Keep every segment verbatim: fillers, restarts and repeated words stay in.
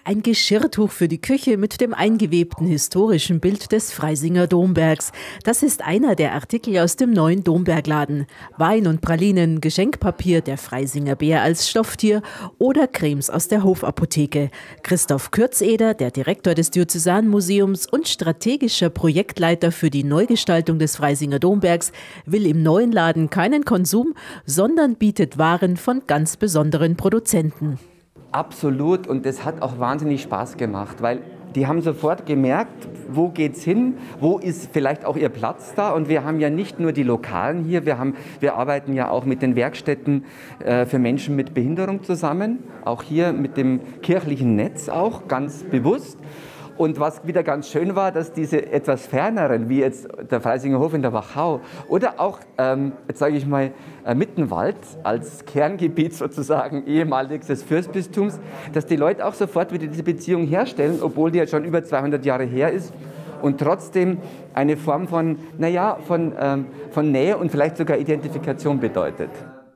Ein Geschirrtuch für die Küche mit dem eingewebten historischen Bild des Freisinger Dombergs. Das ist einer der Artikel aus dem neuen Dombergladen. Wein und Pralinen, Geschenkpapier, der Freisinger Bär als Stofftier oder Cremes aus der Hofapotheke. Christoph Kürzeder, der Direktor des Diözesanmuseums und strategischer Projektleiter für die Neugestaltung des Freisinger Dombergs, will im neuen Laden keinen Konsum, sondern bietet Waren von ganz besonderen Produzenten. Absolut, und das hat auch wahnsinnig Spaß gemacht, weil die haben sofort gemerkt, wo geht's hin, wo ist vielleicht auch ihr Platz da, und wir haben ja nicht nur die Lokalen hier, wir, haben, wir arbeiten ja auch mit den Werkstätten äh, für Menschen mit Behinderung zusammen, auch hier mit dem kirchlichen Netz auch ganz bewusst. Und was wieder ganz schön war, dass diese etwas ferneren, wie jetzt der Freisinger Hof in der Wachau oder auch, ähm, jetzt sage ich mal, äh, Mittenwald als Kerngebiet sozusagen ehemaliges des Fürstbistums, dass die Leute auch sofort wieder diese Beziehung herstellen, obwohl die jetzt schon über zweihundert Jahre her ist, und trotzdem eine Form von, naja, von, ähm, von Nähe und vielleicht sogar Identifikation bedeutet.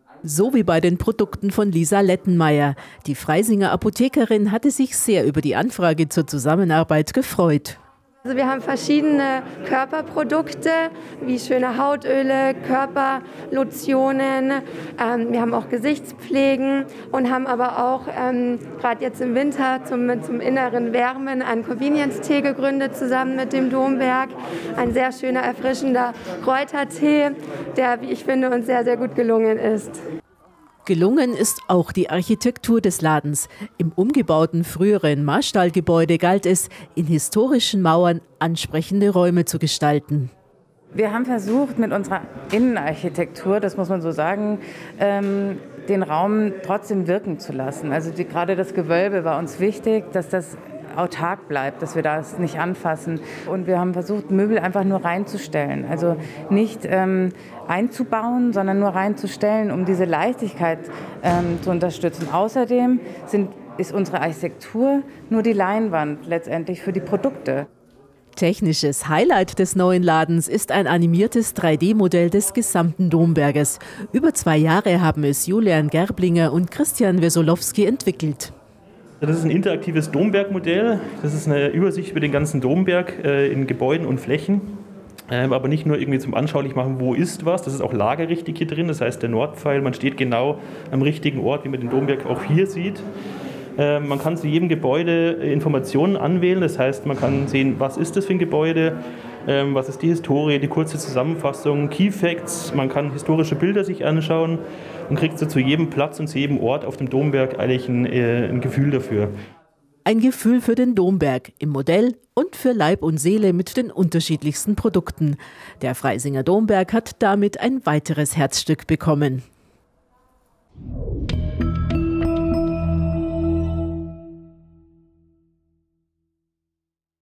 So wie bei den Produkten von Lisa Lettenmeier. Die Freisinger Apothekerin hatte sich sehr über die Anfrage zur Zusammenarbeit gefreut. Also wir haben verschiedene Körperprodukte, wie schöne Hautöle, Körperlotionen. Ähm, wir haben auch Gesichtspflegen und haben aber auch ähm, gerade jetzt im Winter zum, zum inneren Wärmen einen Convenience-Tee gegründet, zusammen mit dem Domberg. Ein sehr schöner, erfrischender Kräutertee, der, wie ich finde, uns sehr, sehr gut gelungen ist. Gelungen ist auch die Architektur des Ladens. Im umgebauten früheren Marstallgebäude galt es, in historischen Mauern ansprechende Räume zu gestalten. Wir haben versucht, mit unserer Innenarchitektur, das muss man so sagen, ähm, den Raum trotzdem wirken zu lassen. Also die, gerade das Gewölbe war uns wichtig, dass das autark bleibt, dass wir das nicht anfassen. Und wir haben versucht, Möbel einfach nur reinzustellen. Also nicht ähm, einzubauen, sondern nur reinzustellen, um diese Leichtigkeit ähm, zu unterstützen. Außerdem sind, ist unsere Architektur nur die Leinwand letztendlich für die Produkte. Technisches Highlight des neuen Ladens ist ein animiertes drei D Modell des gesamten Domberges. Über zwei Jahre haben es Julian Gerblinger und Christian Wesolowski entwickelt. Das ist ein interaktives Domberg-Modell. Das ist eine Übersicht über den ganzen Domberg äh, in Gebäuden und Flächen. Ähm, aber nicht nur irgendwie zum Anschaulich machen, wo ist was. Das ist auch lagerrichtig hier drin. Das heißt, der Nordpfeil, man steht genau am richtigen Ort, wie man den Domberg auch hier sieht. Ähm, man kann zu jedem Gebäude Informationen anwählen. Das heißt, man kann sehen, was ist das für ein Gebäude, ähm, was ist die Historie, die kurze Zusammenfassung, Key Facts. Man kann historische Bilder sich anschauen und kriegt so zu jedem Platz und zu jedem Ort auf dem Domberg eigentlich ein, äh, ein Gefühl dafür. Ein Gefühl für den Domberg im Modell und für Leib und Seele mit den unterschiedlichsten Produkten. Der Freisinger Domberg hat damit ein weiteres Herzstück bekommen.